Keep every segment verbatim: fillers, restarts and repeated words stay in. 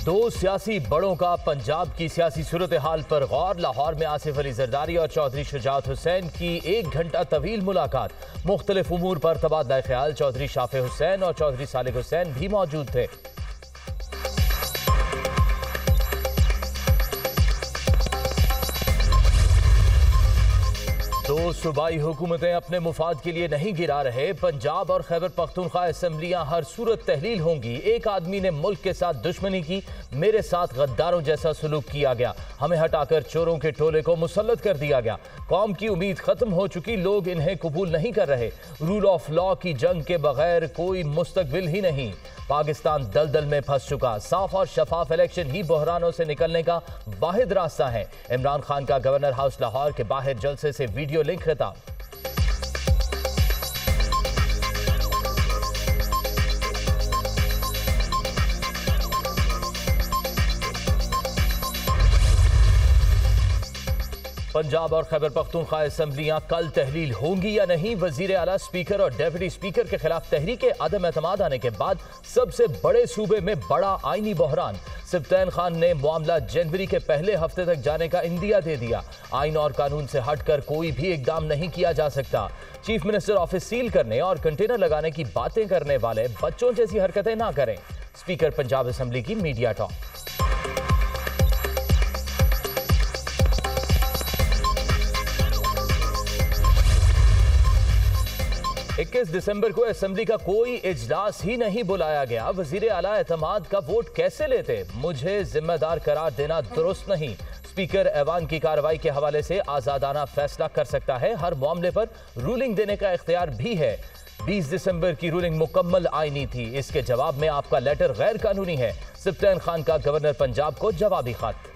दो सियासी बड़ों का पंजाब की सियासी सूरत हाल पर गौर। लाहौर में आसिफ अली जरदारी और चौधरी शुजात हुसैन की एक घंटा तवील मुलाकात। मुख्तलिफ उमूर पर तबादला ख्याल। चौधरी शाफे हुसैन और चौधरी सालिक हुसैन भी मौजूद थे। दो सूबाई हुकूमतें अपने मुफाद के लिए नहीं गिरा रहे। पंजाब और खैबर पख्तूनख्वा असम्बलियां हर सूरत तहलील होंगी। एक आदमी ने मुल्क के साथ दुश्मनी की, मेरे साथ गद्दारों जैसा सलूक किया गया। हमें हटाकर चोरों के टोले को मुसल्लत कर दिया गया। कौम की उम्मीद खत्म हो चुकी, लोग इन्हें कबूल नहीं कर रहे। रूल ऑफ लॉ की जंग के बगैर कोई मुस्तकबिल ही नहीं। पाकिस्तान दलदल में फंस चुका। साफ और शफाफ इलेक्शन ही बहरानों से निकलने का वाहिद रास्ता है। इमरान खान का गवर्नर हाउस लाहौर के बाहर जलसे से वीडियो लिंक खिताब। पंजाब और खैबर पख्तूनख्वा असम्बलियां कल तहलील होंगी या नहीं। वजीर आला, स्पीकर और डेप्यूटी स्पीकर के खिलाफ तहरीक अदम एतमाद आने के बाद सबसे बड़े सूबे में बड़ा आईनी बहरान। सिब्तैन खान ने मामला जनवरी के पहले हफ्ते तक जाने का इंदिया दे दिया। आइन और कानून से हटकर कोई भी इकदाम नहीं किया जा सकता। चीफ मिनिस्टर ऑफिस सील करने और कंटेनर लगाने की बातें करने वाले बच्चों जैसी हरकतें ना करें। स्पीकर पंजाब असम्बली की मीडिया टॉक। इक्कीस दिसंबर को असेंबली का कोई इजलास ही नहीं बुलाया गया। वजीर आला एतमाद का वोट कैसे लेते? मुझे जिम्मेदार करार देना दुरुस्त नहीं। स्पीकर ऐवान की कार्रवाई के हवाले से आजादाना फैसला कर सकता है। हर मामले पर रूलिंग देने का इख्तियार भी है। बीस दिसंबर की रूलिंग मुकम्मल आईनी थी। इसके जवाब में आपका लेटर गैर कानूनी है। सिब्तैन खान का गवर्नर पंजाब को जवाबी खत।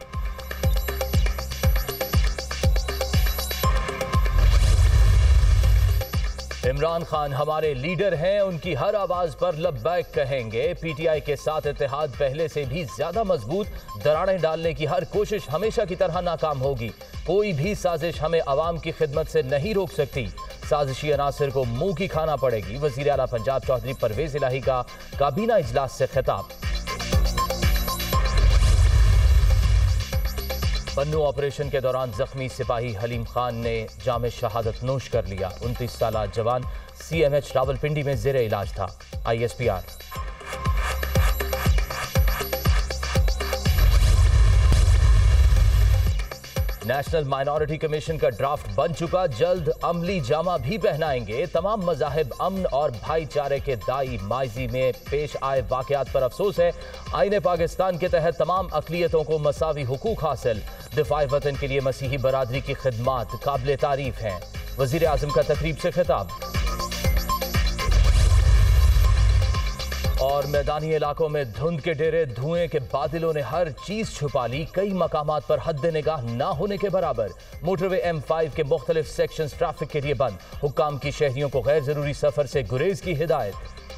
इमरान खान हमारे लीडर हैं, उनकी हर आवाज पर लब्बैक कहेंगे। पीटीआई के साथ इत्तेहाद पहले से भी ज्यादा मजबूत। दरारें डालने की हर कोशिश हमेशा की तरह नाकाम होगी। कोई भी साजिश हमें अवाम की खिदमत से नहीं रोक सकती। साजिशी अनासर को मुंह की खाना पड़ेगी। वजीर आला पंजाब चौधरी परवेज इलाही का काबीना इजलास से खिताब। पन्नू ऑपरेशन के दौरान जख्मी सिपाही हलीम खान ने जामे शहादत नोश कर लिया। उनतीस साल जवान सीएमएच रावलपिंडी में जेरे इलाज था। आईएसपीआर। नेशनल माइनॉरिटी कमीशन का ड्राफ्ट बन चुका। जल्द अमली जामा भी पहनाएंगे। तमाम मजाहिब अमन और भाईचारे के दाई। माजी में पेश आए वाकयात पर अफसोस है। आईने पाकिस्तान के तहत तमाम अकलियतों को मसावी हुकूक हासिल। दिफाए वतन के लिए मसीही बरादरी की खिदमात काबिल तारीफ हैं। वजीर आजम का तकरीब से खिताब। और मैदानी इलाकों में धुंध के डेरे, धुएं के बादलों ने हर चीज छुपा ली। कई मकामात पर हद निगाह ना होने के बराबर। मोटरवे एम फाइव के मुख्तलिफ सेक्शंस ट्रैफिक के लिए बंद। हुक्काम की शहरियों को गैर जरूरी सफर से गुरेज की हिदायत।